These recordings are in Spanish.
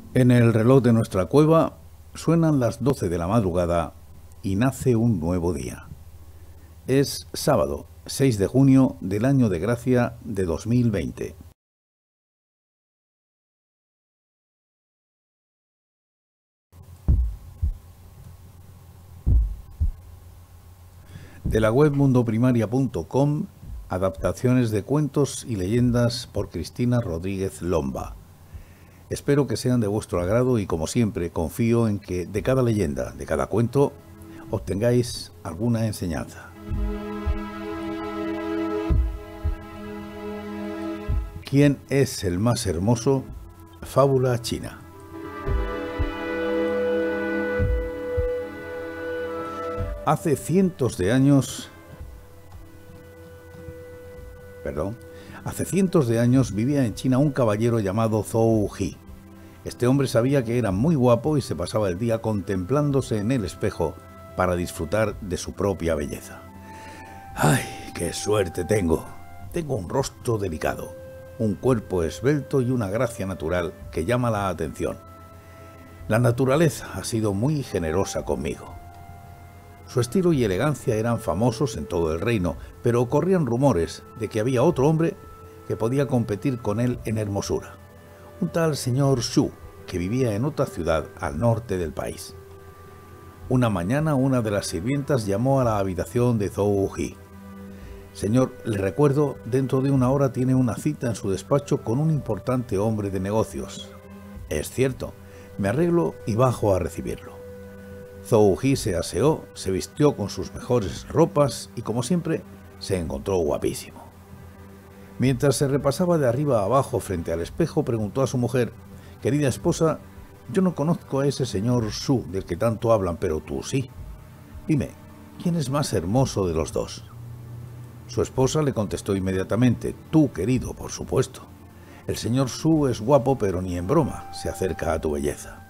En el reloj de nuestra cueva suenan las 12 de la madrugada y nace un nuevo día. Es sábado, 6 de junio del año de gracia de 2020. De la web mundoprimaria.com, adaptaciones de cuentos y leyendas por Cristina Rodríguez Lomba. Espero que sean de vuestro agrado y, como siempre, confío en que de cada leyenda, de cada cuento, obtengáis alguna enseñanza. ¿Quién es el más hermoso? Fábula china. Hace cientos de años vivía en China un caballero llamado Zhou He. Este hombre sabía que era muy guapo y se pasaba el día contemplándose en el espejo para disfrutar de su propia belleza. ¡Ay, qué suerte tengo! Tengo un rostro delicado, un cuerpo esbelto y una gracia natural que llama la atención. La naturaleza ha sido muy generosa conmigo. Su estilo y elegancia eran famosos en todo el reino, pero corrían rumores de que había otro hombre que podía competir con él en hermosura. Un tal señor Xu, que vivía en otra ciudad al norte del país. Una mañana una de las sirvientas llamó a la habitación de Zhou He. Señor, le recuerdo, dentro de una hora tiene una cita en su despacho con un importante hombre de negocios. Es cierto, me arreglo y bajo a recibirlo. Zhou He se aseó, se vistió con sus mejores ropas y, como siempre, se encontró guapísimo. Mientras se repasaba de arriba a abajo frente al espejo, preguntó a su mujer: «Querida esposa, yo no conozco a ese señor Xu del que tanto hablan, pero tú sí. Dime, ¿quién es más hermoso de los dos?». Su esposa le contestó inmediatamente: «Tú, querido, por supuesto. El señor Xu es guapo, pero ni en broma se acerca a tu belleza».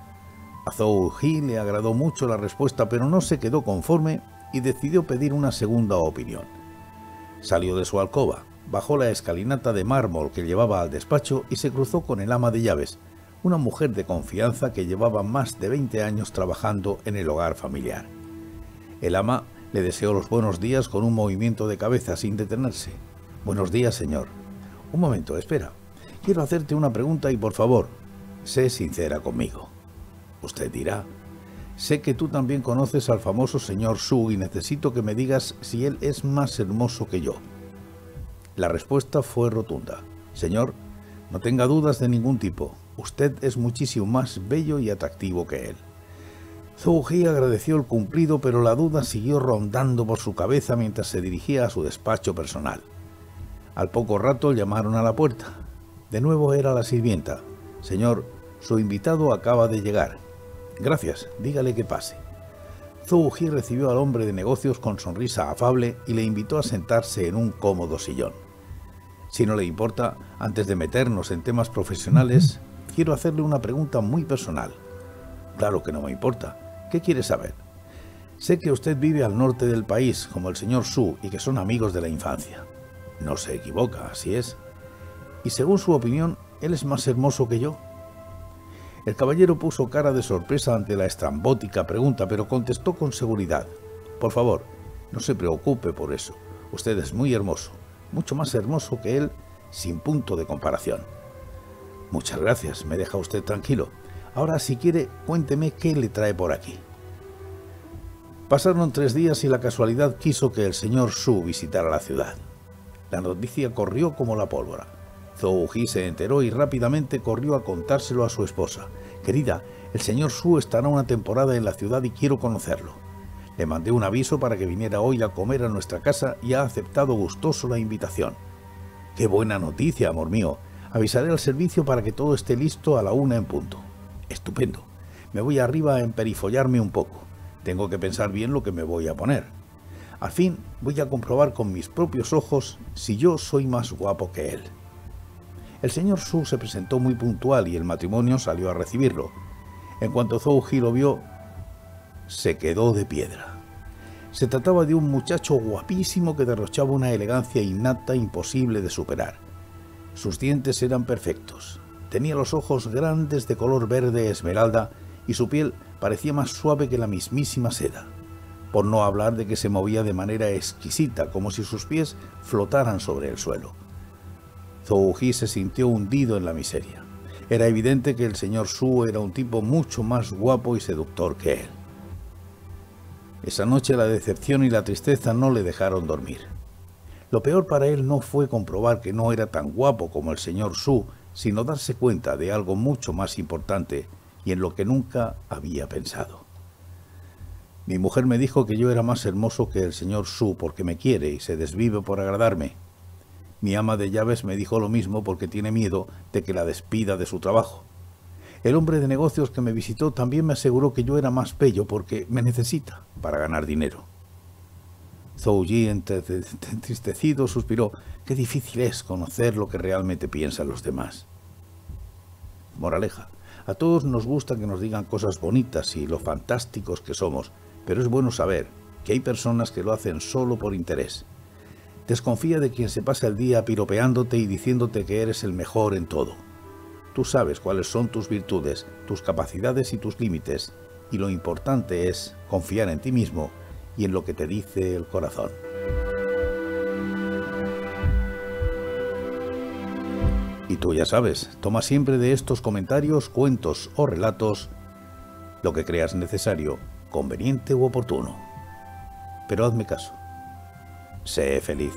A Zhou He le agradó mucho la respuesta, pero no se quedó conforme y decidió pedir una segunda opinión. Salió de su alcoba, bajó la escalinata de mármol que llevaba al despacho y se cruzó con el ama de llaves, una mujer de confianza que llevaba más de 20 años trabajando en el hogar familiar. El ama le deseó los buenos días con un movimiento de cabeza sin detenerse. «Buenos días, señor». «Un momento, espera. Quiero hacerte una pregunta y, por favor, sé sincera conmigo». Usted dirá: «Sé que tú también conoces al famoso señor Xu y necesito que me digas si él es más hermoso que yo». La respuesta fue rotunda: «Señor, no tenga dudas de ningún tipo. Usted es muchísimo más bello y atractivo que él». Zhou He agradeció el cumplido, pero la duda siguió rondando por su cabeza mientras se dirigía a su despacho personal. Al poco rato llamaron a la puerta. De nuevo era la sirvienta: «Señor, su invitado acaba de llegar». «Gracias, dígale que pase». Zhou He recibió al hombre de negocios con sonrisa afable y le invitó a sentarse en un cómodo sillón. «Si no le importa, antes de meternos en temas profesionales, quiero hacerle una pregunta muy personal». «Claro que no me importa. ¿Qué quiere saber?». «Sé que usted vive al norte del país, como el señor Xu, y que son amigos de la infancia». «No se equivoca, así es». «Y según su opinión, ¿él es más hermoso que yo?». El caballero puso cara de sorpresa ante la estrambótica pregunta, pero contestó con seguridad: «Por favor, no se preocupe por eso. Usted es muy hermoso, mucho más hermoso que él, sin punto de comparación». «Muchas gracias, me deja usted tranquilo. Ahora, si quiere, cuénteme qué le trae por aquí». Pasaron 3 días y la casualidad quiso que el señor Xu visitara la ciudad. La noticia corrió como la pólvora. Zhou He se enteró y rápidamente corrió a contárselo a su esposa. «Querida, el señor Xu estará una temporada en la ciudad y quiero conocerlo. Le mandé un aviso para que viniera hoy a comer a nuestra casa y ha aceptado gustoso la invitación». «Qué buena noticia, amor mío. Avisaré al servicio para que todo esté listo a la 1 en punto». «Estupendo. Me voy arriba a emperifollarme un poco. Tengo que pensar bien lo que me voy a poner. Al fin voy a comprobar con mis propios ojos si yo soy más guapo que él». El señor Xu se presentó muy puntual y el matrimonio salió a recibirlo. En cuanto Zhou He lo vio, se quedó de piedra. Se trataba de un muchacho guapísimo que derrochaba una elegancia innata imposible de superar. Sus dientes eran perfectos, Tenía los ojos grandes de color verde esmeralda y su piel parecía más suave que la mismísima seda, por no hablar de que se movía de manera exquisita, como si sus pies flotaran sobre el suelo. Zhou Ji se sintió hundido en la miseria. Era evidente que el señor Su era un tipo mucho más guapo y seductor que él. Esa noche la decepción y la tristeza no le dejaron dormir. Lo peor para él no fue comprobar que no era tan guapo como el señor Su, sino darse cuenta de algo mucho más importante y en lo que nunca había pensado. Mi mujer me dijo que yo era más hermoso que el señor Su porque me quiere y se desvive por agradarme. Mi ama de llaves me dijo lo mismo porque tiene miedo de que la despida de su trabajo. El hombre de negocios que me visitó también me aseguró que yo era más bello porque me necesita para ganar dinero. Zhou Ji, entristecido, suspiró: «Qué difícil es conocer lo que realmente piensan los demás». Moraleja: a todos nos gusta que nos digan cosas bonitas y lo fantásticos que somos, pero es bueno saber que hay personas que lo hacen solo por interés. Desconfía de quien se pasa el día piropeándote y diciéndote que eres el mejor en todo. Tú sabes cuáles son tus virtudes, tus capacidades y tus límites, y lo importante es confiar en ti mismo y en lo que te dice el corazón. Y tú ya sabes, toma siempre de estos comentarios, cuentos o relatos lo que creas necesario, conveniente u oportuno. Pero hazme caso. Sé feliz.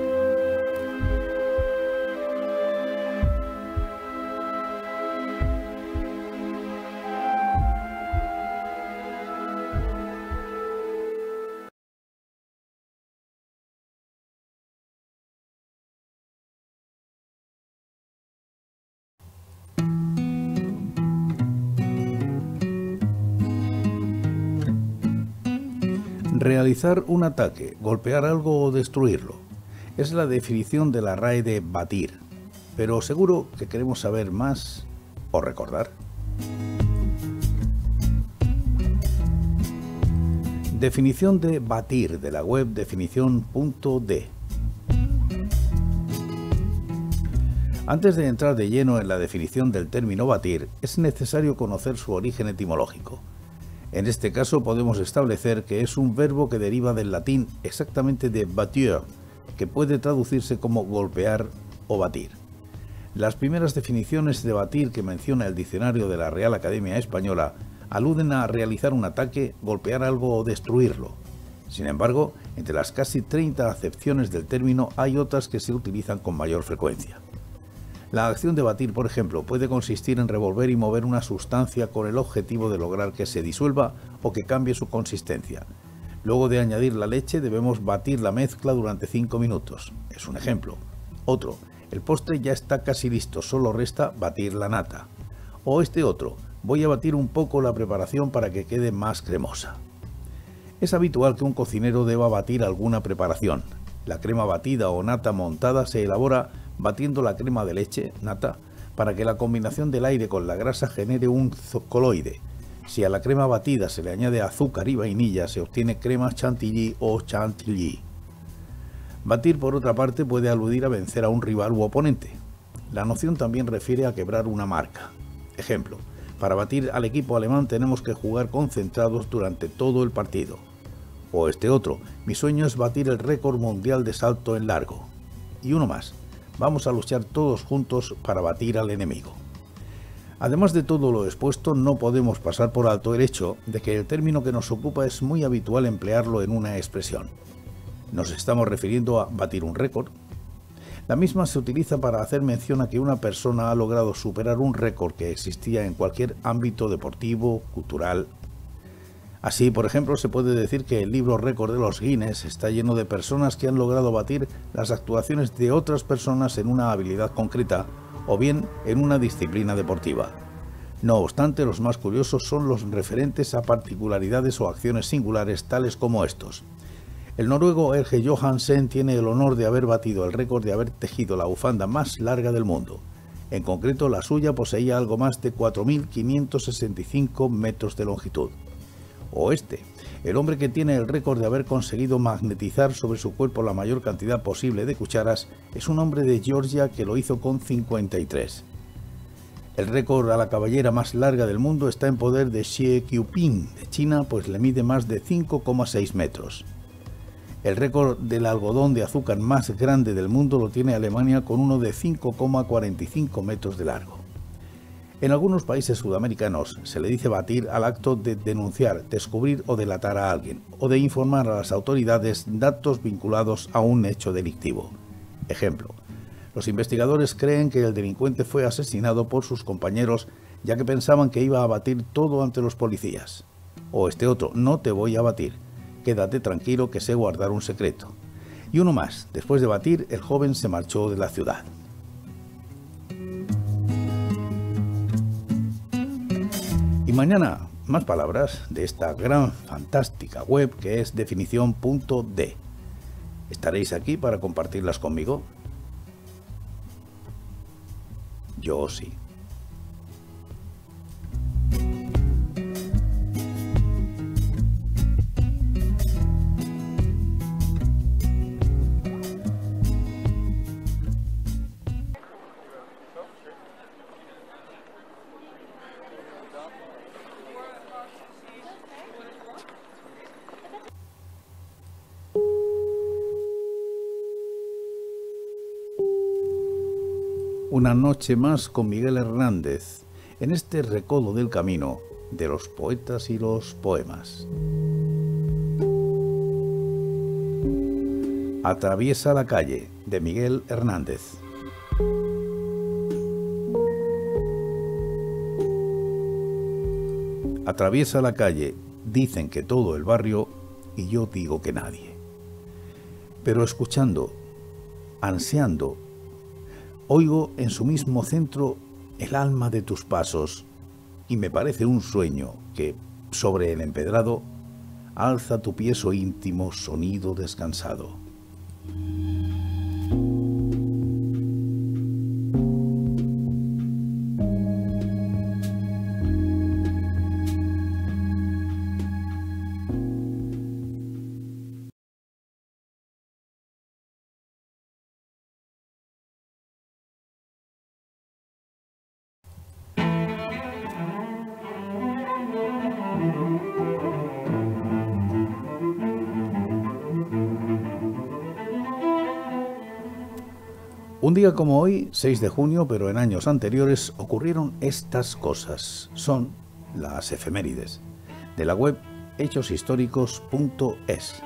Realizar un ataque, golpear algo o destruirlo. Es la definición de la RAE de batir, pero seguro que queremos saber más o recordar. Definición de batir de la web definición.de. Antes de entrar de lleno en la definición del término batir, es necesario conocer su origen etimológico. En este caso podemos establecer que es un verbo que deriva del latín exactamente de batture, que puede traducirse como golpear o batir. Las primeras definiciones de batir que menciona el diccionario de la Real Academia Española aluden a realizar un ataque, golpear algo o destruirlo. Sin embargo, entre las casi 30 acepciones del término hay otras que se utilizan con mayor frecuencia. La acción de batir, por ejemplo, puede consistir en revolver y mover una sustancia con el objetivo de lograr que se disuelva o que cambie su consistencia. Luego de añadir la leche debemos batir la mezcla durante 5 minutos. Es un ejemplo. Otro: el postre ya está casi listo, solo resta batir la nata. O este otro: voy a batir un poco la preparación para que quede más cremosa. Es habitual que un cocinero deba batir alguna preparación. La crema batida o nata montada se elabora batiendo la crema de leche, nata, para que la combinación del aire con la grasa genere un coloide. Si a la crema batida se le añade azúcar y vainilla, se obtiene crema chantilly o chantilly. Batir, por otra parte, puede aludir a vencer a un rival u oponente. La noción también refiere a quebrar una marca. Ejemplo: para batir al equipo alemán tenemos que jugar concentrados durante todo el partido. O este otro: mi sueño es batir el récord mundial de salto en largo. Y uno más: vamos a luchar todos juntos para batir al enemigo. Además de todo lo expuesto, no podemos pasar por alto el hecho de que el término que nos ocupa es muy habitual emplearlo en una expresión. Nos estamos refiriendo a batir un récord. La misma se utiliza para hacer mención a que una persona ha logrado superar un récord que existía en cualquier ámbito deportivo, cultural. Así, por ejemplo, se puede decir que el libro récord de los Guinness está lleno de personas que han logrado batir las actuaciones de otras personas en una habilidad concreta o bien en una disciplina deportiva. No obstante, los más curiosos son los referentes a particularidades o acciones singulares tales como estos. El noruego Helge Johansen tiene el honor de haber batido el récord de haber tejido la bufanda más larga del mundo. En concreto, la suya poseía algo más de 4.565 metros de longitud. O este: el hombre que tiene el récord de haber conseguido magnetizar sobre su cuerpo la mayor cantidad posible de cucharas es un hombre de Georgia que lo hizo con 53. El récord a la cabellera más larga del mundo está en poder de Xie Qiuping de China, pues le mide más de 5,6 metros. El récord del algodón de azúcar más grande del mundo lo tiene Alemania con uno de 5,45 metros de largo. En algunos países sudamericanos se le dice batir al acto de denunciar, descubrir o delatar a alguien, o de informar a las autoridades datos vinculados a un hecho delictivo. Ejemplo: los investigadores creen que el delincuente fue asesinado por sus compañeros ya que pensaban que iba a batir todo ante los policías. O este otro: no te voy a batir, quédate tranquilo que sé guardar un secreto. Y uno más: después de batir, el joven se marchó de la ciudad. Y mañana, más palabras de esta gran, fantástica web que es definición.de. ¿Estaréis aquí para compartirlas conmigo? Yo sí. Una noche más con Miguel Hernández, en este recodo del camino de los poetas y los poemas. Atraviesa la calle, de Miguel Hernández. Atraviesa la calle, dicen que todo el barrio, y yo digo que nadie. Pero escuchando, ansiando, oigo en su mismo centro el alma de tus pasos, y me parece un sueño que, sobre el empedrado, alza tu piezo íntimo sonido descansado. Un día como hoy, 6 de junio, pero en años anteriores, ocurrieron estas cosas. Son las efemérides, de la web hechosistóricos.es.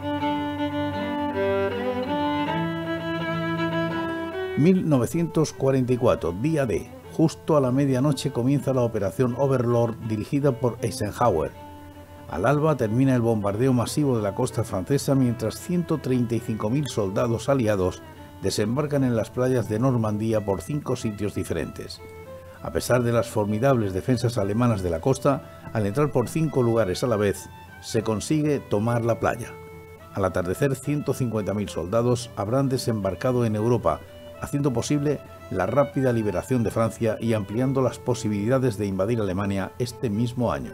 1944, día D. Justo a la medianoche comienza la operación Overlord dirigida por Eisenhower. Al alba termina el bombardeo masivo de la costa francesa mientras 135.000 soldados aliados desembarcan en las playas de Normandía por 5 sitios diferentes. A pesar de las formidables defensas alemanas de la costa, al entrar por 5 lugares a la vez, se consigue tomar la playa. Al atardecer, 150.000 soldados habrán desembarcado en Europa, haciendo posible la rápida liberación de Francia y ampliando las posibilidades de invadir Alemania este mismo año.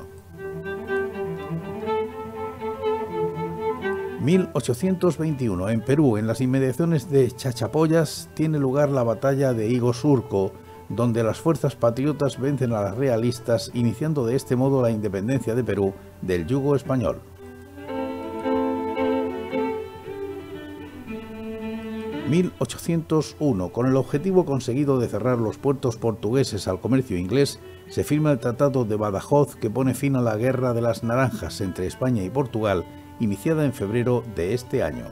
1821, en Perú, en las inmediaciones de Chachapoyas, tiene lugar la batalla de Higo Surco, donde las fuerzas patriotas vencen a las realistas, iniciando de este modo la independencia de Perú del yugo español. 1801, con el objetivo conseguido de cerrar los puertos portugueses al comercio inglés, se firma el Tratado de Badajoz que pone fin a la Guerra de las Naranjas entre España y Portugal, iniciada en febrero de este año.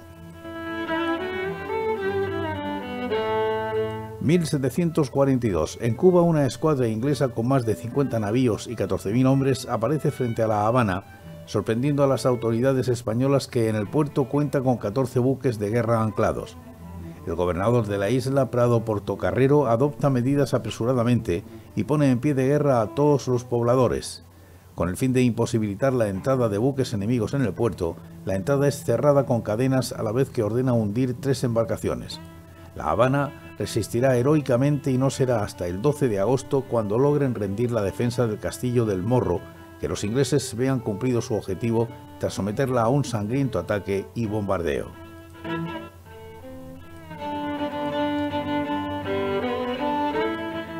1742. En Cuba, una escuadra inglesa con más de 50 navíos y 14.000 hombres aparece frente a La Habana, sorprendiendo a las autoridades españolas que en el puerto cuenta con 14 buques de guerra anclados. El gobernador de la isla, Prado Portocarrero, adopta medidas apresuradamente y pone en pie de guerra a todos los pobladores. Con el fin de imposibilitar la entrada de buques enemigos en el puerto, la entrada es cerrada con cadenas a la vez que ordena hundir 3 embarcaciones. La Habana resistirá heroicamente y no será hasta el 12 de agosto cuando logren rendir la defensa del castillo del Morro, que los ingleses vean cumplido su objetivo tras someterla a un sangriento ataque y bombardeo.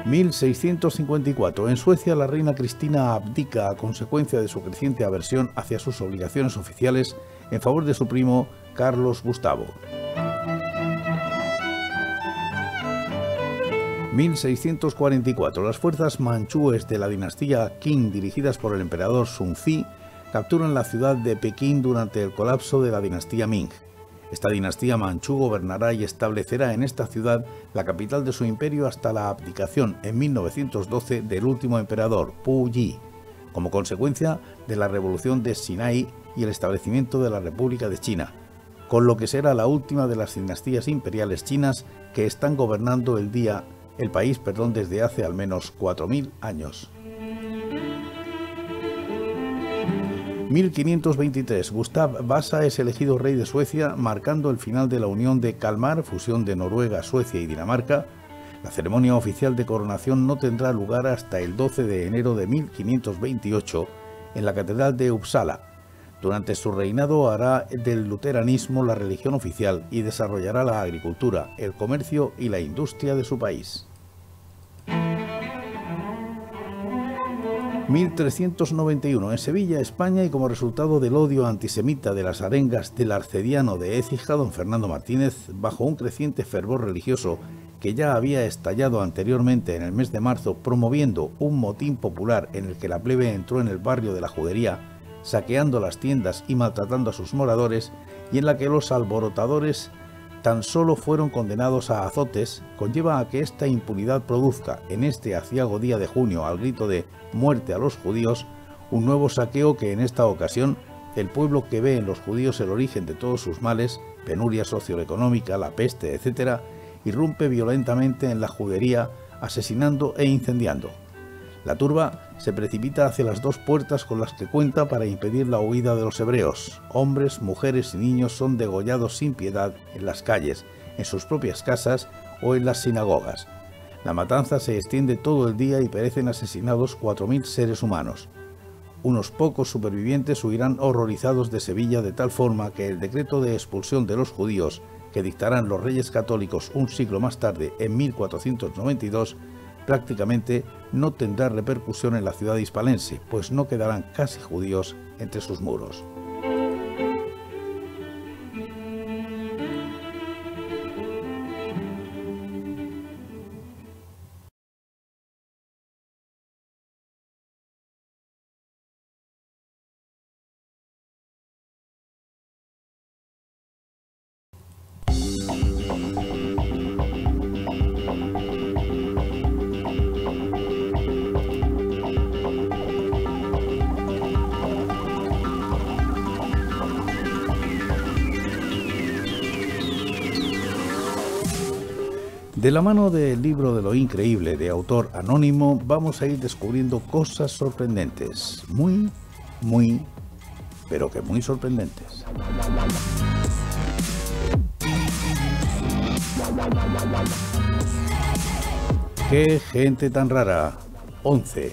1654. En Suecia, la reina Cristina abdica a consecuencia de su creciente aversión hacia sus obligaciones oficiales en favor de su primo Carlos Gustavo. 1644. Las fuerzas manchúes de la dinastía Qing, dirigidas por el emperador Sun Zi, capturan la ciudad de Pekín durante el colapso de la dinastía Ming. Esta dinastía manchú gobernará y establecerá en esta ciudad la capital de su imperio hasta la abdicación en 1912 del último emperador, Pu Yi, como consecuencia de la revolución de Xinhai y el establecimiento de la República de China, con lo que será la última de las dinastías imperiales chinas que están gobernando el país desde hace al menos 4000 años. 1523. Gustav Vasa es elegido rey de Suecia, marcando el final de la Unión de Kalmar, fusión de Noruega, Suecia y Dinamarca. La ceremonia oficial de coronación no tendrá lugar hasta el 12 de enero de 1528 en la Catedral de Uppsala. Durante su reinado hará del luteranismo la religión oficial y desarrollará la agricultura, el comercio y la industria de su país. 1391. En Sevilla, España, y como resultado del odio antisemita de las arengas del arcediano de Écija, don Fernando Martínez, bajo un creciente fervor religioso que ya había estallado anteriormente en el mes de marzo, promoviendo un motín popular en el que la plebe entró en el barrio de la Judería, saqueando las tiendas y maltratando a sus moradores, y en la que los alborotadores tan solo fueron condenados a azotes, conlleva a que esta impunidad produzca, en este aciago día de junio, al grito de «muerte a los judíos», un nuevo saqueo que en esta ocasión el pueblo, que ve en los judíos el origen de todos sus males, penuria socioeconómica, la peste, etc., irrumpe violentamente en la Judería, asesinando e incendiando. La turba se precipita hacia las dos puertas con las que cuenta para impedir la huida de los hebreos. Hombres, mujeres y niños son degollados sin piedad en las calles, en sus propias casas o en las sinagogas. La matanza se extiende todo el día y perecen asesinados 4000 seres humanos. Unos pocos supervivientes huirán horrorizados de Sevilla, de tal forma que el decreto de expulsión de los judíos que dictarán los reyes católicos un siglo más tarde, en 1492, prácticamente no tendrá repercusión en la ciudad hispalense, pues no quedarán casi judíos entre sus muros. De la mano del libro de lo increíble de autor anónimo, vamos a ir descubriendo cosas sorprendentes, muy, pero que muy sorprendentes. ¡Qué gente tan rara! 11.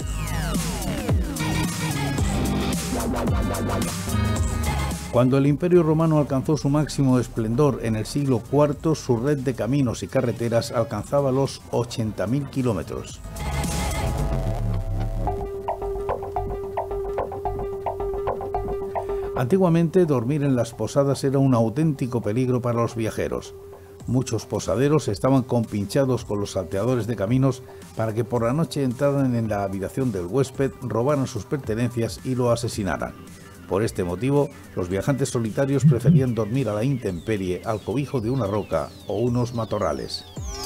Cuando el Imperio Romano alcanzó su máximo esplendor en el siglo IV, su red de caminos y carreteras alcanzaba los 80.000 kilómetros. Antiguamente, dormir en las posadas era un auténtico peligro para los viajeros. Muchos posaderos estaban compinchados con los salteadores de caminos para que por la noche entraran en la habitación del huésped, robaran sus pertenencias y lo asesinaran. Por este motivo, los viajantes solitarios preferían dormir a la intemperie, al cobijo de una roca o unos matorrales.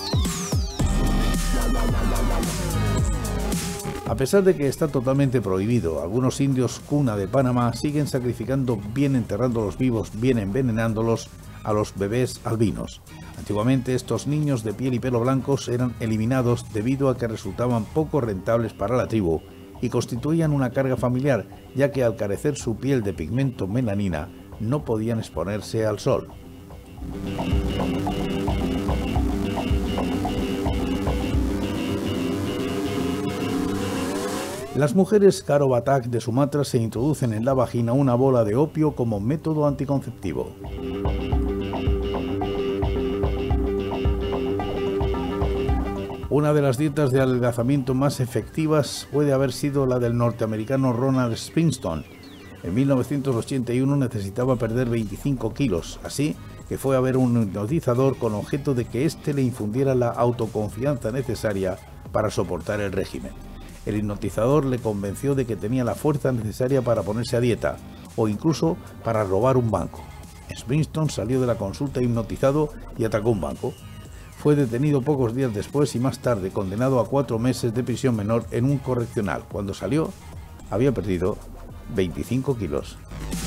A pesar de que está totalmente prohibido, algunos indios cuna de Panamá siguen sacrificando, bien enterrándolos vivos, bien envenenándolos, a los bebés albinos. Antiguamente, estos niños de piel y pelo blancos eran eliminados debido a que resultaban poco rentables para la tribu y constituían una carga familiar, ya que al carecer su piel de pigmento melanina, no podían exponerse al sol. Las mujeres Karo Batak de Sumatra se introducen en la vagina una bola de opio como método anticonceptivo. Una de las dietas de adelgazamiento más efectivas puede haber sido la del norteamericano Ronald Spinstone. En 1981 necesitaba perder 25 kilos, así que fue a ver un hipnotizador con objeto de que éste le infundiera la autoconfianza necesaria para soportar el régimen. El hipnotizador le convenció de que tenía la fuerza necesaria para ponerse a dieta, o incluso para robar un banco. Spinstone salió de la consulta hipnotizado y atacó un banco. Fue detenido pocos días después y más tarde condenado a 4 meses de prisión menor en un correccional. Cuando salió, había perdido 25 kilos.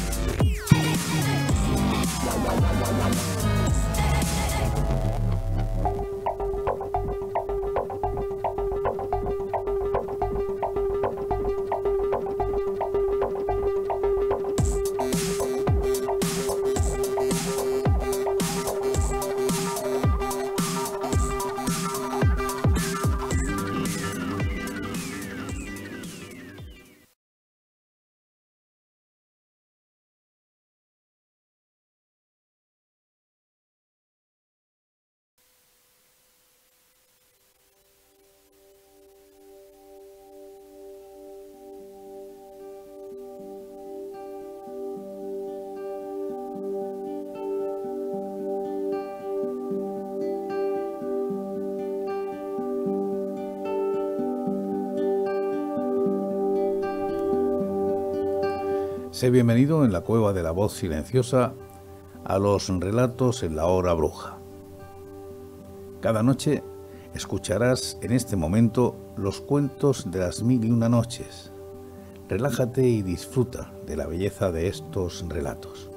Sé bienvenido en la cueva de la voz silenciosa a los relatos en la hora bruja. Cada noche escucharás en este momento los cuentos de las 1001 noches. Relájate y disfruta de la belleza de estos relatos.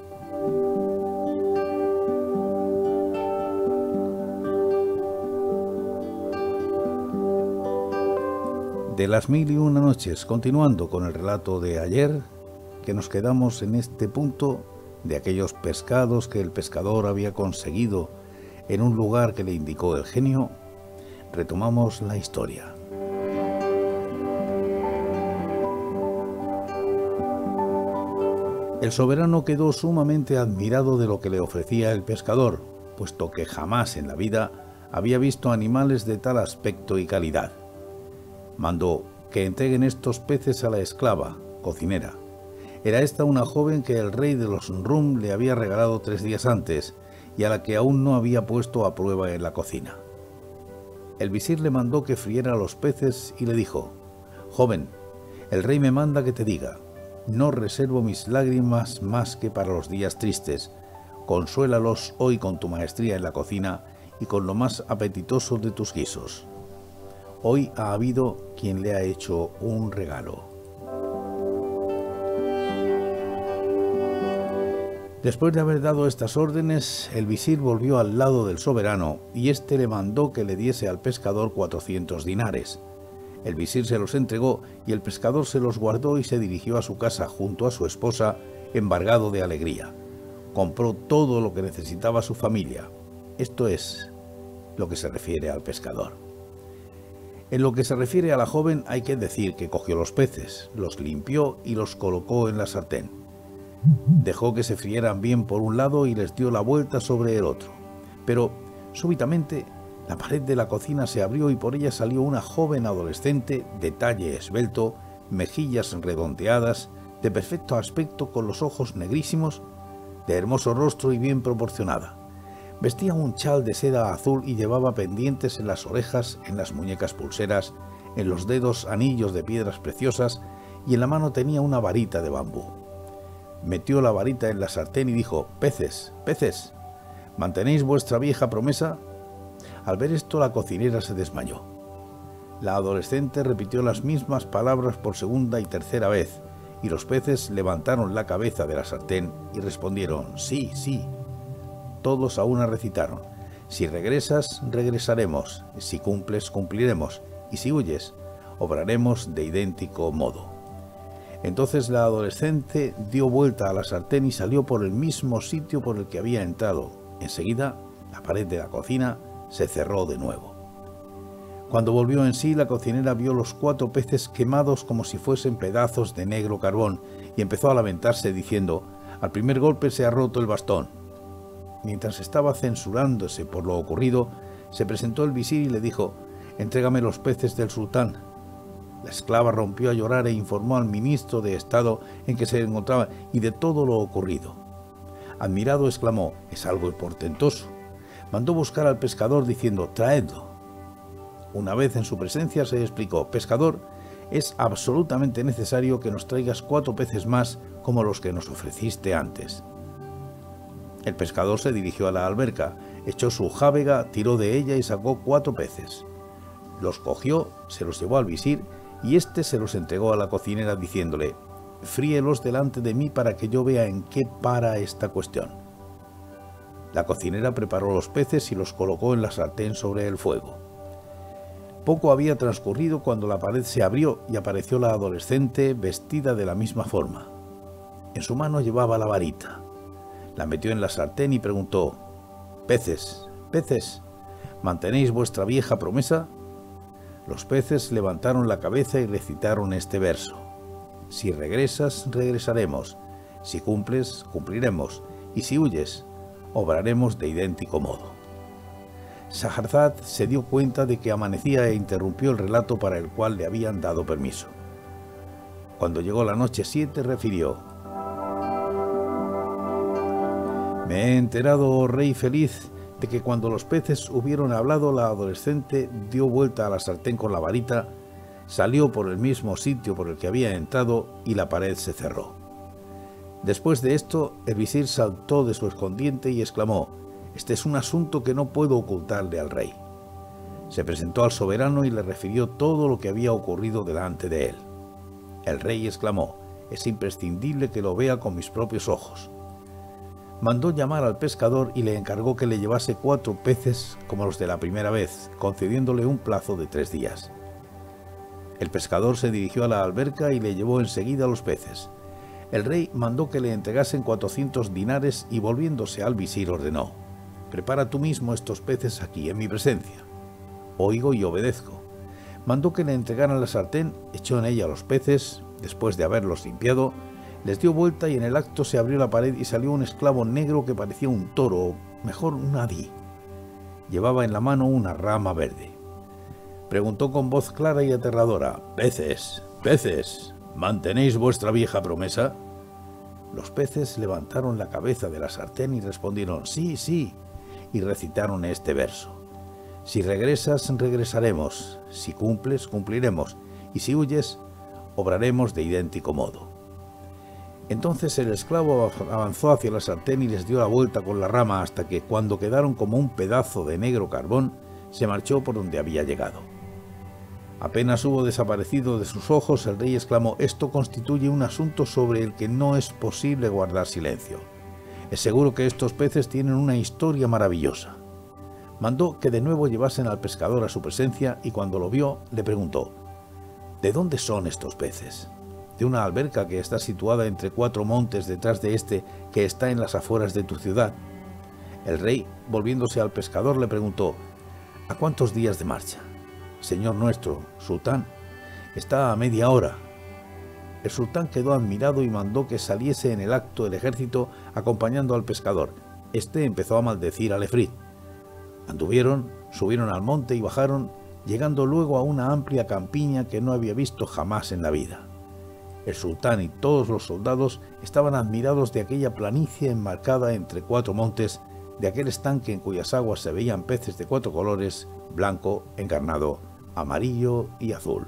De las 1001 noches, continuando con el relato de ayer, que nos quedamos en este punto de aquellos pescados que el pescador había conseguido en un lugar que le indicó el genio, retomamos la historia. El soberano quedó sumamente admirado de lo que le ofrecía el pescador, puesto que jamás en la vida había visto animales de tal aspecto y calidad. Mandó que entreguen estos peces a la esclava, cocinera. Era esta una joven que el rey de los Rum le había regalado 3 días antes y a la que aún no había puesto a prueba en la cocina. El visir le mandó que friera los peces y le dijo: «Joven, el rey me manda que te diga, no reservo mis lágrimas más que para los días tristes. Consuélalos hoy con tu maestría en la cocina y con lo más apetitoso de tus guisos. Hoy ha habido quien le ha hecho un regalo». Después de haber dado estas órdenes, el visir volvió al lado del soberano y éste le mandó que le diese al pescador 400 dinares. El visir se los entregó y el pescador se los guardó y se dirigió a su casa junto a su esposa, embargado de alegría. Compró todo lo que necesitaba su familia. Esto es lo que se refiere al pescador. En lo que se refiere a la joven, hay que decir que cogió los peces, los limpió y los colocó en la sartén. Dejó que se frieran bien por un lado y les dio la vuelta sobre el otro. Pero, súbitamente, la pared de la cocina se abrió y por ella salió una joven adolescente de talle esbelto, mejillas redondeadas, de perfecto aspecto con los ojos negrísimos, de hermoso rostro y bien proporcionada. Vestía un chal de seda azul y llevaba pendientes en las orejas, en las muñecas pulseras, en los dedos anillos de piedras preciosas y en la mano tenía una varita de bambú. Metió la varita en la sartén y dijo: «Peces, peces, ¿mantenéis vuestra vieja promesa?». Al ver esto, la cocinera se desmayó. La adolescente repitió las mismas palabras por segunda y tercera vez, y los peces levantaron la cabeza de la sartén y respondieron: «Sí, sí». Todos a una recitaron: «Si regresas, regresaremos; si cumples, cumpliremos; y si huyes, obraremos de idéntico modo». Entonces la adolescente dio vuelta a la sartén y salió por el mismo sitio por el que había entrado. Enseguida, la pared de la cocina se cerró de nuevo. Cuando volvió en sí, la cocinera vio los 4 peces quemados como si fuesen pedazos de negro carbón y empezó a lamentarse diciendo: «Al primer golpe se ha roto el bastón». Mientras estaba censurándose por lo ocurrido, se presentó el visir y le dijo: entrégame los peces del sultán. La esclava rompió a llorar e informó al ministro de Estado en que se encontraba y de todo lo ocurrido. Admirado exclamó: «Es algo portentoso». Mandó buscar al pescador diciendo: «Traedlo». Una vez en su presencia se explicó: «Pescador, es absolutamente necesario que nos traigas 4 peces más como los que nos ofreciste antes». El pescador se dirigió a la alberca, echó su jávega, tiró de ella y sacó 4 peces. Los cogió, se los llevó al visir y éste se los entregó a la cocinera diciéndole: «Fríelos delante de mí para que yo vea en qué para esta cuestión». La cocinera preparó los peces y los colocó en la sartén sobre el fuego. Poco había transcurrido cuando la pared se abrió y apareció la adolescente vestida de la misma forma. En su mano llevaba la varita. La metió en la sartén y preguntó: «Peces, peces, ¿mantenéis vuestra vieja promesa?». Los peces levantaron la cabeza y recitaron este verso: «Si regresas, regresaremos. Si cumples, cumpliremos. Y si huyes, obraremos de idéntico modo». Scheherazade se dio cuenta de que amanecía e interrumpió el relato para el cual le habían dado permiso. Cuando llegó la noche 7, refirió: «Me he enterado, oh rey feliz, de que cuando los peces hubieron hablado, la adolescente dio vuelta a la sartén con la varita, salió por el mismo sitio por el que había entrado y la pared se cerró. Después de esto, el visir saltó de su escondiente y exclamó: «Este es un asunto que no puedo ocultarle al rey». Se presentó al soberano y le refirió todo lo que había ocurrido delante de él. El rey exclamó: «Es imprescindible que lo vea con mis propios ojos». Mandó llamar al pescador y le encargó que le llevase 4 peces como los de la primera vez, concediéndole un plazo de 3 días. El pescador se dirigió a la alberca y le llevó enseguida los peces. El rey mandó que le entregasen 400 dinares y, volviéndose al visir, ordenó: «Prepara tú mismo estos peces aquí, en mi presencia». «Oigo y obedezco». Mandó que le entregaran la sartén, echó en ella los peces, después de haberlos limpiado, les dio vuelta y en el acto se abrió la pared y salió un esclavo negro que parecía un toro, o mejor un adí. Llevaba en la mano una rama verde. Preguntó con voz clara y aterradora: «Peces, peces, ¿mantenéis vuestra vieja promesa?». Los peces levantaron la cabeza de la sartén y respondieron: «Sí, sí», y recitaron este verso: «Si regresas, regresaremos. Si cumples, cumpliremos. Y si huyes, obraremos de idéntico modo». Entonces el esclavo avanzó hacia la sartén y les dio la vuelta con la rama hasta que, cuando quedaron como un pedazo de negro carbón, se marchó por donde había llegado. Apenas hubo desaparecido de sus ojos, el rey exclamó: «Esto constituye un asunto sobre el que no es posible guardar silencio. Es seguro que estos peces tienen una historia maravillosa». Mandó que de nuevo llevasen al pescador a su presencia y cuando lo vio le preguntó: «¿De dónde son estos peces?». «De una alberca que está situada entre 4 montes detrás de este que está en las afueras de tu ciudad». El rey, volviéndose al pescador, le preguntó: «¿A cuántos días de marcha?». «Señor nuestro, sultán, está a media hora». El sultán quedó admirado y mandó que saliese en el acto el ejército acompañando al pescador. Este empezó a maldecir al efrit. Anduvieron, subieron al monte y bajaron, llegando luego a una amplia campiña que no había visto jamás en la vida. El sultán y todos los soldados estaban admirados de aquella planicie enmarcada entre 4 montes, de aquel estanque en cuyas aguas se veían peces de 4 colores: blanco, encarnado, amarillo y azul.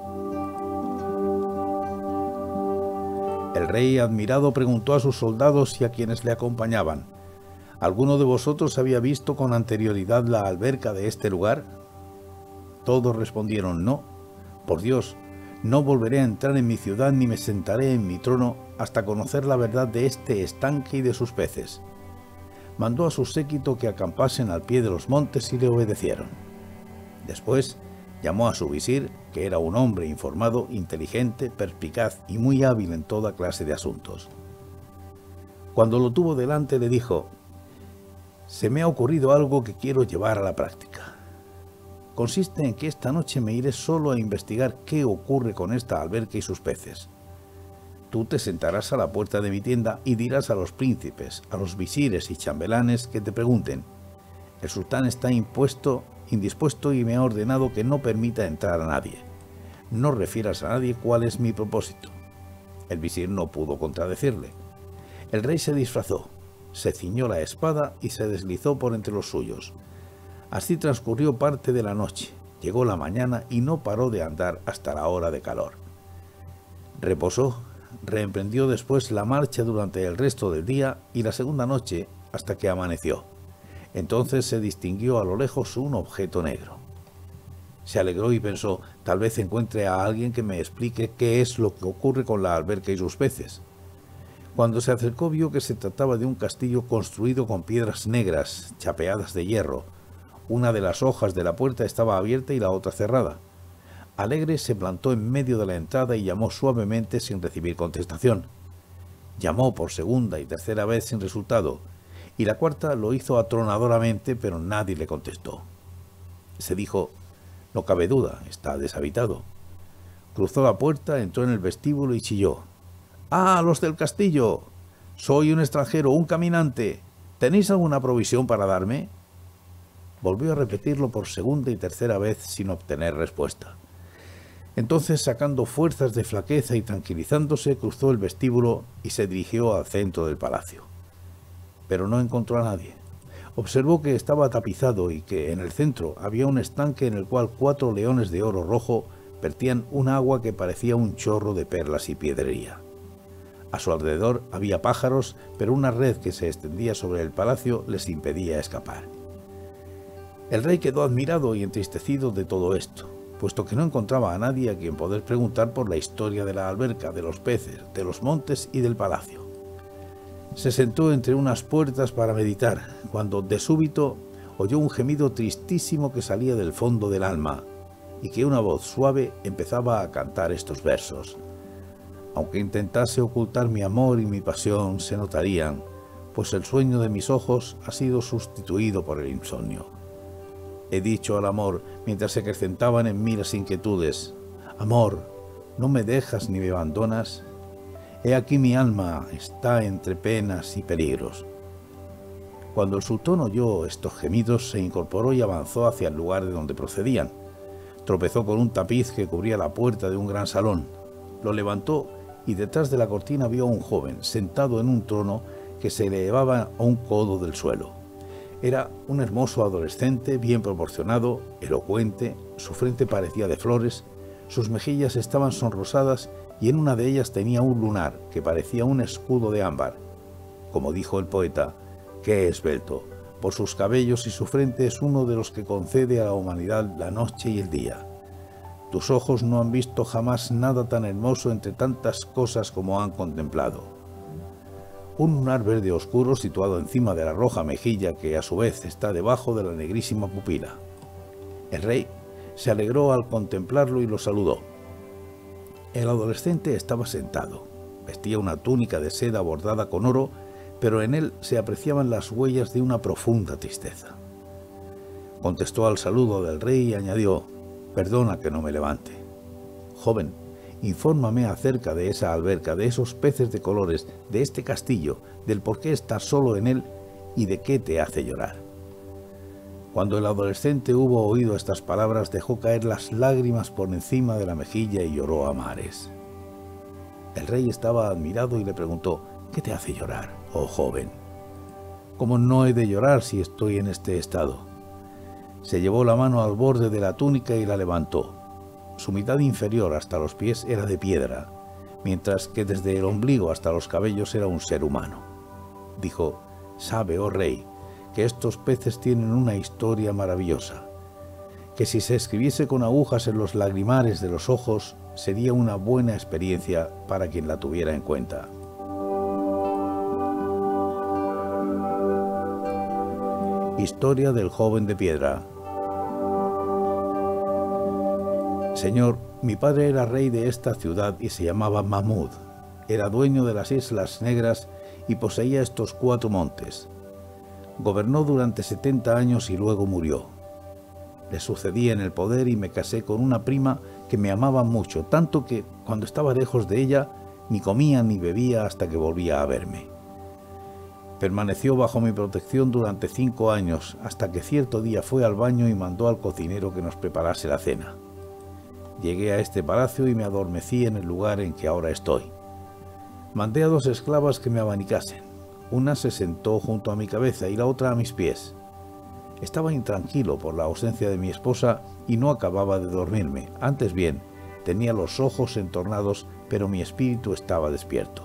El rey, admirado, preguntó a sus soldados y a quienes le acompañaban: ¿alguno de vosotros había visto con anterioridad la alberca de este lugar? Todos respondieron: no. Por Dios, no volveré a entrar en mi ciudad ni me sentaré en mi trono hasta conocer la verdad de este estanque y de sus peces. Mandó a su séquito que acampasen al pie de los montes y le obedecieron. Después llamó a su visir, que era un hombre informado, inteligente, perspicaz y muy hábil en toda clase de asuntos. Cuando lo tuvo delante le dijo: «Se me ha ocurrido algo que quiero llevar a la práctica. Consiste en que esta noche me iré solo a investigar qué ocurre con esta alberca y sus peces. Tú te sentarás a la puerta de mi tienda y dirás a los príncipes, a los visires y chambelanes que te pregunten: ¿el sultán está impuesto indispuesto, y me ha ordenado que no permita entrar a nadie. No refieras a nadie cuál es mi propósito. El visir no pudo contradecirle. El rey se disfrazó, se ciñó la espada y se deslizó por entre los suyos. Así transcurrió parte de la noche. Llegó la mañana y no paró de andar hasta la hora de calor. Reposó, reemprendió después la marcha durante el resto del día y la segunda noche hasta que amaneció. Entonces se distinguió a lo lejos un objeto negro. Se alegró y pensó, tal vez encuentre a alguien que me explique qué es lo que ocurre con la alberca y sus peces. Cuando se acercó vio que se trataba de un castillo construido con piedras negras, chapeadas de hierro. Una de las hojas de la puerta estaba abierta y la otra cerrada. Alegre se plantó en medio de la entrada y llamó suavemente sin recibir contestación. Llamó por segunda y tercera vez sin resultado, y la cuarta lo hizo atronadoramente, pero nadie le contestó. Se dijo, no cabe duda, está deshabitado. Cruzó la puerta, entró en el vestíbulo y chilló. ¡Ah, los del castillo! Soy un extranjero, un caminante. ¿Tenéis alguna provisión para darme? Volvió a repetirlo por segunda y tercera vez sin obtener respuesta. Entonces, sacando fuerzas de flaqueza y tranquilizándose, cruzó el vestíbulo y se dirigió al centro del palacio. Pero no encontró a nadie. Observó que estaba tapizado y que en el centro había un estanque en el cual 4 leones de oro rojo vertían un agua que parecía un chorro de perlas y piedrería. A su alrededor había pájaros, pero una red que se extendía sobre el palacio les impedía escapar. El rey quedó admirado y entristecido de todo esto, puesto que no encontraba a nadie a quien poder preguntar por la historia de la alberca, de los peces, de los montes y del palacio. Se sentó entre unas puertas para meditar, cuando de súbito oyó un gemido tristísimo que salía del fondo del alma, y que una voz suave empezaba a cantar estos versos. Aunque intentase ocultar mi amor y mi pasión, se notarían, pues el sueño de mis ojos ha sido sustituido por el insomnio. He dicho al amor, mientras se acrecentaban en mí las inquietudes, amor, ¿no me dejas ni me abandonas? He aquí mi alma está entre penas y peligros. Cuando el sultán oyó estos gemidos, se incorporó y avanzó hacia el lugar de donde procedían. Tropezó con un tapiz que cubría la puerta de un gran salón. Lo levantó y detrás de la cortina vio a un joven sentado en un trono que se elevaba a un codo del suelo. Era un hermoso adolescente, bien proporcionado, elocuente, su frente parecía de flores, sus mejillas estaban sonrosadas y en una de ellas tenía un lunar que parecía un escudo de ámbar. Como dijo el poeta, ¡qué esbelto! Por sus cabellos y su frente es uno de los que concede a la humanidad la noche y el día. Tus ojos no han visto jamás nada tan hermoso entre tantas cosas como han contemplado. Un lunar verde oscuro situado encima de la roja mejilla que a su vez está debajo de la negrísima pupila. El rey se alegró al contemplarlo y lo saludó. El adolescente estaba sentado, vestía una túnica de seda bordada con oro, pero en él se apreciaban las huellas de una profunda tristeza. Contestó al saludo del rey y añadió, perdona que no me levante. Joven, infórmame acerca de esa alberca, de esos peces de colores, de este castillo, del por qué estás solo en él y de qué te hace llorar. Cuando el adolescente hubo oído estas palabras, dejó caer las lágrimas por encima de la mejilla y lloró a mares. El rey estaba admirado y le preguntó, ¿qué te hace llorar, oh joven? ¿Cómo no he de llorar si estoy en este estado? Se llevó la mano al borde de la túnica y la levantó. Su mitad inferior hasta los pies era de piedra, mientras que desde el ombligo hasta los cabellos era un ser humano. Dijo, sabe, oh rey, que estos peces tienen una historia maravillosa, que si se escribiese con agujas en los lagrimares de los ojos, sería una buena experiencia para quien la tuviera en cuenta. Historia del joven de piedra. Señor, mi padre era rey de esta ciudad y se llamaba Mahmud. Era dueño de las Islas Negras y poseía estos 4 montes. Gobernó durante 70 años y luego murió. Le sucedí en el poder y me casé con una prima que me amaba mucho, tanto que, cuando estaba lejos de ella, ni comía ni bebía hasta que volvía a verme. Permaneció bajo mi protección durante 5 años, hasta que cierto día fue al baño y mandó al cocinero que nos preparase la cena. Llegué a este palacio y me adormecí en el lugar en que ahora estoy. Mandé a 2 esclavas que me abanicasen. Una se sentó junto a mi cabeza y la otra a mis pies. Estaba intranquilo por la ausencia de mi esposa y no acababa de dormirme. Antes bien, tenía los ojos entornados, pero mi espíritu estaba despierto.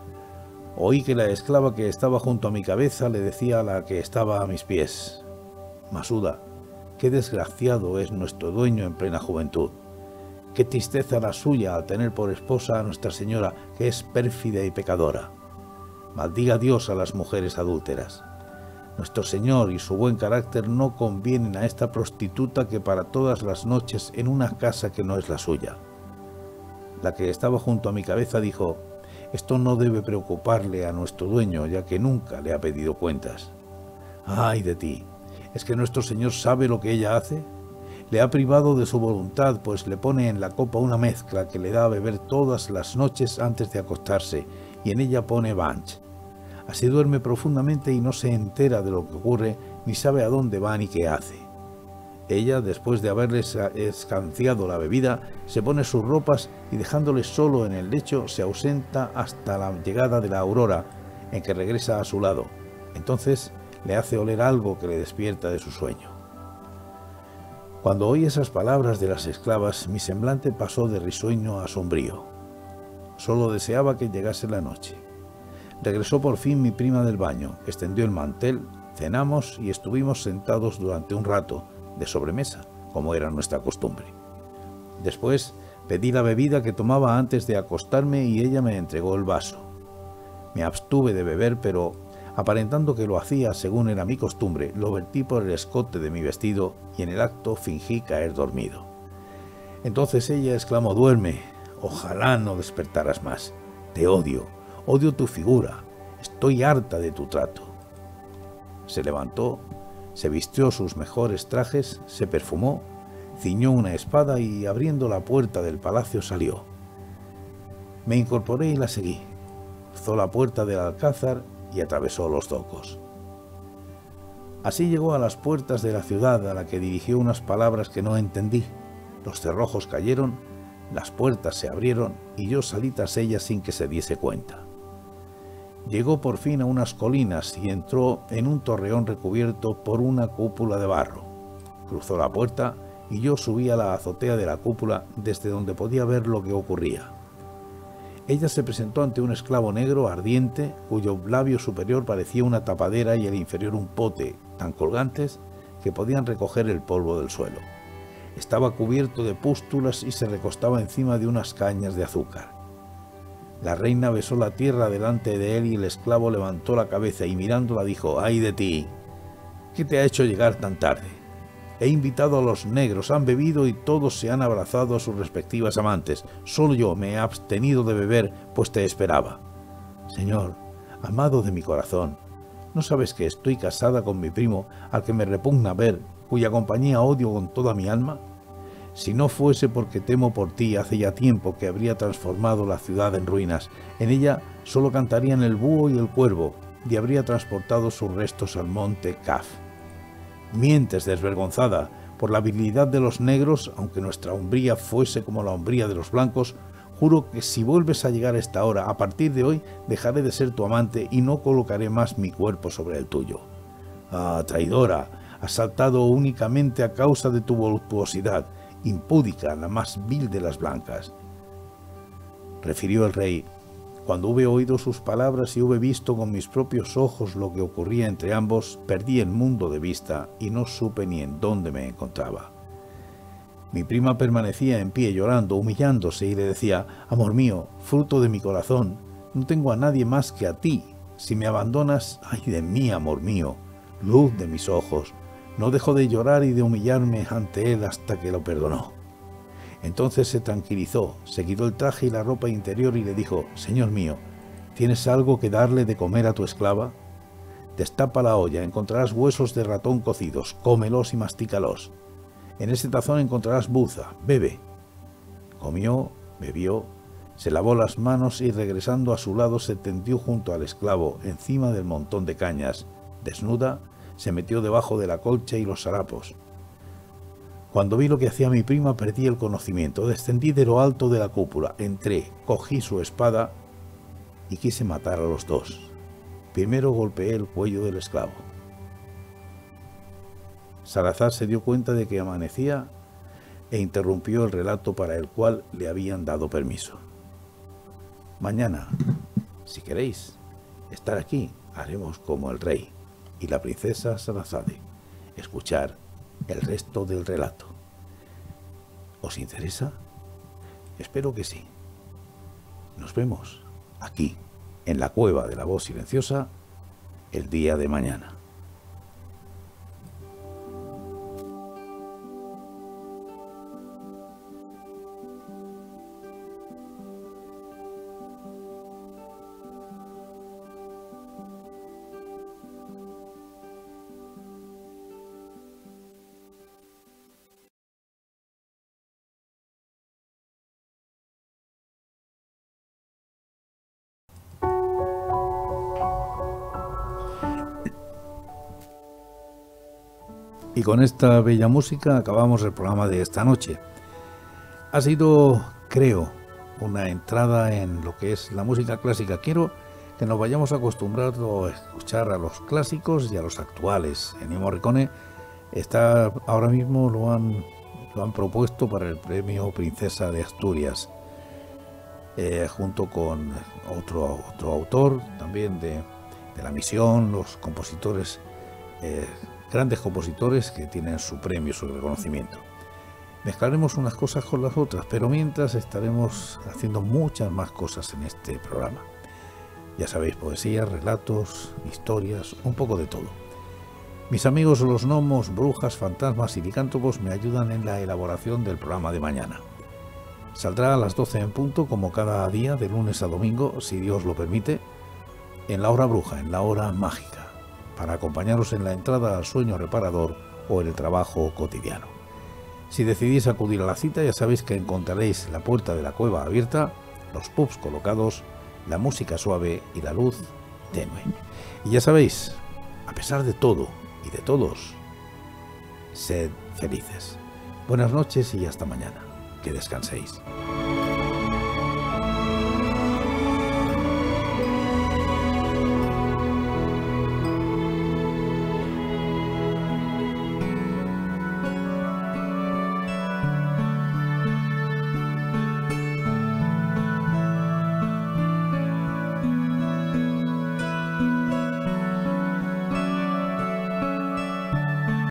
Oí que la esclava que estaba junto a mi cabeza le decía a la que estaba a mis pies: Masuda, qué desgraciado es nuestro dueño en plena juventud. Qué tristeza la suya al tener por esposa a Nuestra Señora, que es pérfida y pecadora. Maldiga Dios a las mujeres adúlteras. Nuestro Señor y su buen carácter no convienen a esta prostituta que para todas las noches en una casa que no es la suya. La que estaba junto a mi cabeza dijo: esto no debe preocuparle a nuestro dueño, ya que nunca le ha pedido cuentas. ¡Ay de ti! ¿Es que nuestro Señor sabe lo que ella hace? Le ha privado de su voluntad, pues le pone en la copa una mezcla que le da a beber todas las noches antes de acostarse, y en ella pone banch. Así duerme profundamente y no se entera de lo que ocurre, ni sabe a dónde va ni qué hace. Ella, después de haberles escanciado la bebida, se pone sus ropas y dejándole solo en el lecho, se ausenta hasta la llegada de la aurora, en que regresa a su lado. Entonces le hace oler algo que le despierta de su sueño. Cuando oí esas palabras de las esclavas, mi semblante pasó de risueño a sombrío. Solo deseaba que llegase la noche. Regresó por fin mi prima del baño, extendió el mantel, cenamos y estuvimos sentados durante un rato, de sobremesa, como era nuestra costumbre. Después pedí la bebida que tomaba antes de acostarme y ella me entregó el vaso. Me abstuve de beber, pero, aparentando que lo hacía según era mi costumbre, lo vertí por el escote de mi vestido y en el acto fingí caer dormido. Entonces ella exclamó: duerme, ojalá no despertaras más. Te odio, odio tu figura, estoy harta de tu trato. Se levantó, se vistió sus mejores trajes, se perfumó, ciñó una espada y abriendo la puerta del palacio salió. Me incorporé y la seguí. Cruzó la puerta del alcázar y atravesó los zocos. Así llegó a las puertas de la ciudad, a la que dirigió unas palabras que no entendí. Los cerrojos cayeron, las puertas se abrieron y yo salí tras ellas sin que se diese cuenta. Llegó por fin a unas colinas y entró en un torreón recubierto por una cúpula de barro. Cruzó la puerta y yo subí a la azotea de la cúpula, desde donde podía ver lo que ocurría. Ella se presentó ante un esclavo negro ardiente, cuyo labio superior parecía una tapadera y el inferior un pote, tan colgantes que podían recoger el polvo del suelo. Estaba cubierto de pústulas y se recostaba encima de unas cañas de azúcar. La reina besó la tierra delante de él y el esclavo levantó la cabeza y mirándola dijo: ¡ay de ti! ¿Qué te ha hecho llegar tan tarde? He invitado a los negros, han bebido y todos se han abrazado a sus respectivas amantes. Solo yo me he abstenido de beber, pues te esperaba. Señor, amado de mi corazón, ¿no sabes que estoy casada con mi primo, al que me repugna ver, cuya compañía odio con toda mi alma? Si no fuese porque temo por ti, hace ya tiempo que habría transformado la ciudad en ruinas. En ella solo cantarían el búho y el cuervo, y habría transportado sus restos al monte Kaf. Mientes, desvergonzada, por la habilidad de los negros, aunque nuestra hombría fuese como la hombría de los blancos. Juro que si vuelves a llegar a esta hora, a partir de hoy, dejaré de ser tu amante y no colocaré más mi cuerpo sobre el tuyo. Ah, traidora, has saltado únicamente a causa de tu voluptuosidad, impúdica, la más vil de las blancas. Refirió el rey: cuando hube oído sus palabras y hube visto con mis propios ojos lo que ocurría entre ambos, perdí el mundo de vista y no supe ni en dónde me encontraba. Mi prima permanecía en pie llorando, humillándose, y le decía: amor mío, fruto de mi corazón, no tengo a nadie más que a ti. Si me abandonas, ay de mí, amor mío, luz de mis ojos, no dejo de llorar y de humillarme ante él hasta que lo perdonó. Entonces se tranquilizó, se quitó el traje y la ropa interior y le dijo: señor mío, ¿tienes algo que darle de comer a tu esclava? Destapa la olla, encontrarás huesos de ratón cocidos, cómelos y mastícalos. En ese tazón encontrarás buza, bebe. Comió, bebió, Se lavó las manos y regresando a su lado se tendió junto al esclavo, encima del montón de cañas. Desnuda, se metió debajo de la colcha y los harapos. Cuando vi lo que hacía mi prima, perdí el conocimiento. Descendí de lo alto de la cúpula, entré, cogí su espada y quise matar a los dos. Primero golpeé el cuello del esclavo. Salazar se dio cuenta de que amanecía e interrumpió el relato para el cual le habían dado permiso. Mañana, si queréis estar aquí, haremos como el rey y la princesa Salazade, escuchar el resto del relato. ¿Os interesa? Espero que sí. Nos vemos aquí, en la cueva de la voz silenciosa, el día de mañana. Y con esta bella música acabamos el programa de esta noche. Ha sido, creo, una entrada en lo que es la música clásica. Quiero que nos vayamos acostumbrando a escuchar a los clásicos y a los actuales. Ennio Morricone está ahora mismo lo han propuesto para el premio Princesa de Asturias, junto con otro autor también de La Misión, los compositores, grandes compositores que tienen su premio, su reconocimiento. Mezclaremos unas cosas con las otras, pero mientras estaremos haciendo muchas más cosas en este programa. Ya sabéis, poesía, relatos, historias, un poco de todo. Mis amigos los gnomos, brujas, fantasmas y licántropos me ayudan en la elaboración del programa de mañana. Saldrá a las 12 en punto, como cada día, de lunes a domingo, si Dios lo permite, en la hora bruja, en la hora mágica, para acompañaros en la entrada al sueño reparador o en el trabajo cotidiano. Si decidís acudir a la cita, ya sabéis que encontraréis la puerta de la cueva abierta, los pubs colocados, la música suave y la luz tenue. Y ya sabéis, a pesar de todo y de todos, sed felices. Buenas noches y hasta mañana. Que descanséis.